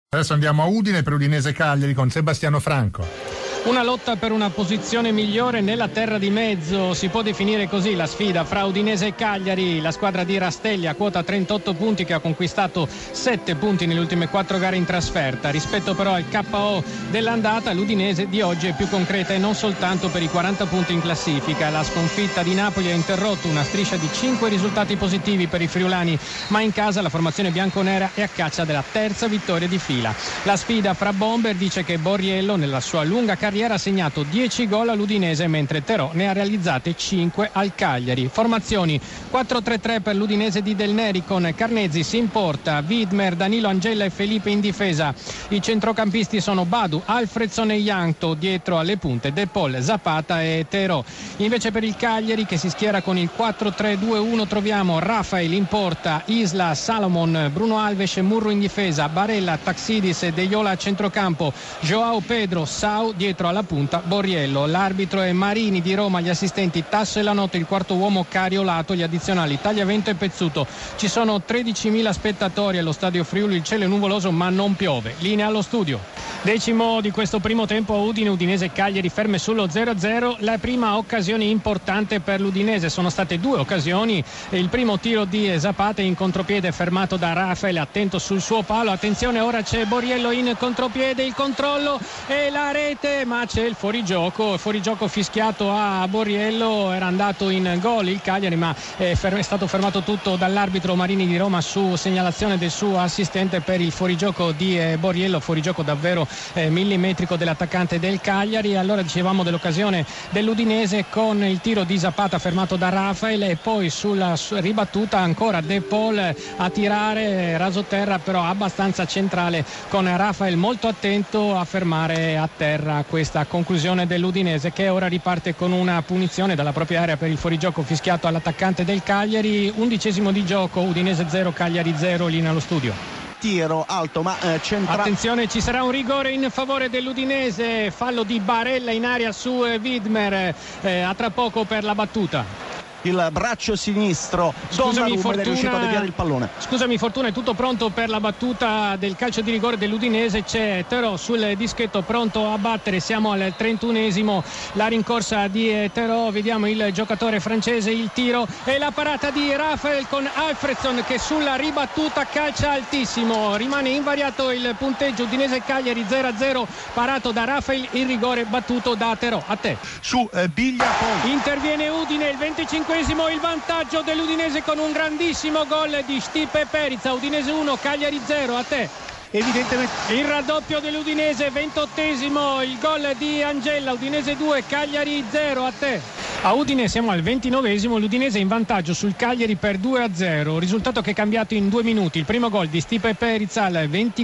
Adesso andiamo a Udine per Udinese Cagliari con Sebastiano Franco. Una lotta per una posizione migliore nella terra di mezzo, si può definire così la sfida fra Udinese e Cagliari. La squadra di Rastelli a quota 38 punti che ha conquistato 7 punti nelle ultime 4 gare in trasferta. Rispetto però al KO dell'andata, l'Udinese di oggi è più concreta e non soltanto per i 40 punti in classifica. La sconfitta di Napoli ha interrotto una striscia di 5 risultati positivi per i friulani, ma in casa la formazione bianconera è a caccia della terza vittoria di fila. La sfida fra bomber dice che Borriello nella sua lunga carriera ha segnato 10 gol all'Udinese, mentre Terò ne ha realizzate 5 al Cagliari. Formazioni 4-3-3 per l'Udinese di Del Neri con Carnezis in porta, Widmer, Danilo Angella e Felipe in difesa. I centrocampisti sono Badu, Alfredson e Jankto, dietro alle punte De Paul, Zapata e Terò. Invece per il Cagliari, che si schiera con il 4-3-2-1, troviamo Rafael in porta, Isla, Salomon, Bruno Alves e Murru in difesa, Barella, Taxidis e De Jola a centrocampo, Joao Pedro, Sau dietro alla punta, Borriello. L'arbitro è Marini di Roma, gli assistenti Tasso e Lanotte, il quarto uomo Cariolato, gli addizionali Tagliavento e Pezzuto. Ci sono 13.000 spettatori allo stadio Friuli, il cielo è nuvoloso ma non piove. Linea allo studio. Decimo di questo primo tempo a Udine, Udinese e Cagliari ferme sullo 0-0. La prima occasione importante per l'Udinese, sono state 2 occasioni. Il primo tiro di Zapata in contropiede fermato da Rafael, attento sul suo palo, attenzione, ora c'è Borriello in contropiede, il controllo e la rete, ma c'è il fuorigioco fischiato a Borriello. Era andato in gol il Cagliari, ma è stato fermato tutto dall'arbitro Marini di Roma su segnalazione del suo assistente per il fuorigioco di Borriello, fuorigioco davvero millimetrico dell'attaccante del Cagliari. Allora dicevamo dell'occasione dell'Udinese con il tiro di Zapata fermato da Rafael e poi sulla ribattuta ancora De Paul a tirare rasoterra, però abbastanza centrale, con Rafael molto attento a fermare a terra questa conclusione dell'Udinese, che ora riparte con una punizione dalla propria area per il fuorigioco fischiato all'attaccante del Cagliari. 11° di gioco, Udinese 0 Cagliari 0, linea allo studio. Tiro alto ma centrale. Attenzione, ci sarà un rigore in favore dell'Udinese, fallo di Barella in area su Widmer, a tra poco per la battuta. Il braccio sinistro, Scusami Fortuna è riuscito a deviare il pallone. Scusami Fortuna, è tutto pronto per la battuta del calcio di rigore dell'Udinese. C'è Terò sul dischetto pronto a battere, siamo al 31esimo, la rincorsa di Terò, vediamo il giocatore francese, il tiro e la parata di Rafael con Alfredson che sulla ribattuta calcia altissimo. Rimane invariato il punteggio, Udinese Cagliari 0-0, parato da Rafael, il rigore battuto da Terò. A te. Su Biglia poi. Interviene Udine, il 25esimo, il vantaggio dell'Udinese con un grandissimo gol di Stipe Perica. Udinese 1 Cagliari 0, a te. Evidentemente il raddoppio dell'Udinese, 28esimo, il gol di Angella, Udinese 2 Cagliari 0, a te. A Udine siamo al 29esimo, l'Udinese in vantaggio sul Cagliari per 2-0, risultato che è cambiato in 2 minuti. Il primo gol di Stipe Perica al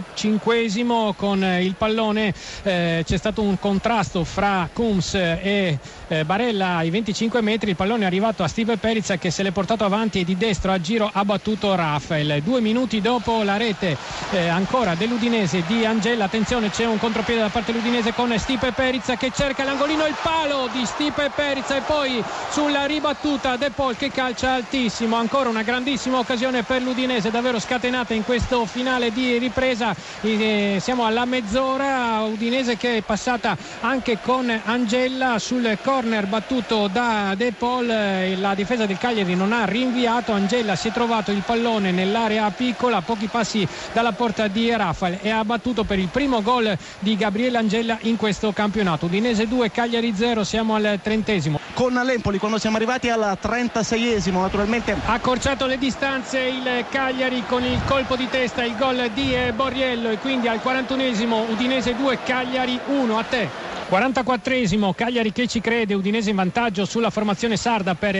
25esimo con il pallone, c'è stato un contrasto fra Kums e Barella ai 25 metri, il pallone è arrivato a Stipe Perica che se l'è portato avanti e di destro a giro ha battuto Rafael. 2 minuti dopo la rete ancora dell'Udinese di Angella, attenzione, c'è un contropiede da parte dell'Udinese con Stipe Perica che cerca l'angolino, il palo di Stipe Perica e poi sulla ribattuta De Paul che calcia altissimo. Ancora una grandissima occasione per l'Udinese, davvero scatenata in questo finale di ripresa. Siamo alla mezz'ora, Udinese che è passata anche con Angella sul corner battuto da De Paul. La difesa del Cagliari non ha rinviato, Angella si è trovato il pallone nell'area piccola a pochi passi dalla porta di Rafael e ha battuto per il primo gol di Gabriele Angella in questo campionato. Udinese 2 Cagliari 0, siamo al 30esimo. Con l'Empoli quando siamo arrivati al 36esimo, naturalmente ha accorciato le distanze il Cagliari con il colpo di testa, il gol di Borriello, e quindi al 41esimo Udinese 2 Cagliari 1, a te. 44esimo, Cagliari che ci crede, Udinese in vantaggio sulla formazione sarda per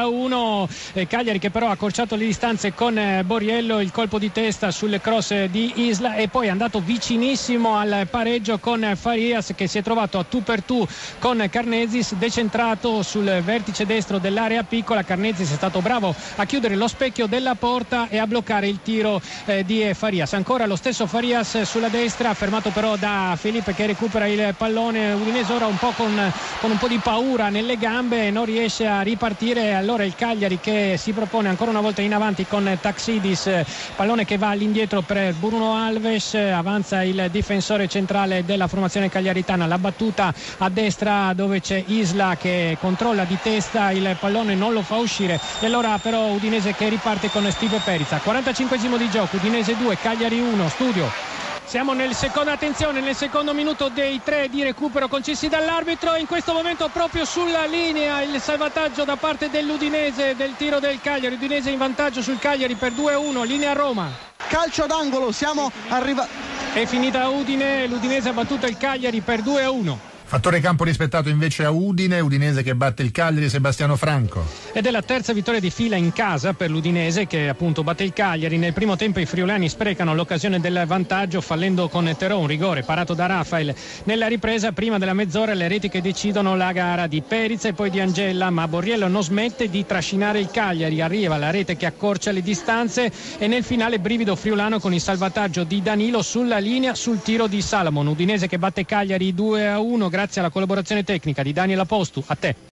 2-1, Cagliari che però ha accorciato le distanze con Borriello, il colpo di testa sul cross di Isla e poi è andato vicinissimo al pareggio con Farias che si è trovato a tu per tu con Carnezis, decentrato sul vertice destro dell'area piccola. Carnezis è stato bravo a chiudere lo specchio della porta e a bloccare il tiro di Farias. Ancora lo stesso Farias sulla destra, fermato però da Felipe che recupera il pallone. Udinese ora un po' con un po' di paura nelle gambe, non riesce a ripartire. Allora il Cagliari che si propone ancora una volta in avanti con Taxidis, pallone che va all'indietro per Bruno Alves, avanza il difensore centrale della formazione cagliaritana, la battuta a destra dove c'è Isla che controlla di testa, il pallone non lo fa uscire e allora però Udinese che riparte con Stipe Perica. 45esimo di gioco, Udinese 2 Cagliari 1. Studio. Siamo nel secondo minuto dei 3 di recupero concessi dall'arbitro. In questo momento proprio sulla linea il salvataggio da parte dell'Udinese del tiro del Cagliari. Udinese in vantaggio sul Cagliari per 2-1, linea Roma. Calcio d'angolo, siamo arrivati. È finita Udine, l'Udinese ha battuto il Cagliari per 2-1. Fattore campo rispettato invece a Udinese che batte il Cagliari, Sebastiano Franco. Ed è la terza vittoria di fila in casa per l'Udinese che appunto batte il Cagliari. Nel primo tempo i friulani sprecano l'occasione del vantaggio fallendo con Terò un rigore parato da Rafael. Nella ripresa prima della mezz'ora le reti che decidono la gara di Perica e poi di Angella, ma Borriello non smette di trascinare il Cagliari, arriva la rete che accorcia le distanze e nel finale brivido friulano con il salvataggio di Danilo sulla linea sul tiro di Salomon. Udinese che batte Cagliari 2-1 grazie alla collaborazione tecnica di Daniel Apostu. A te.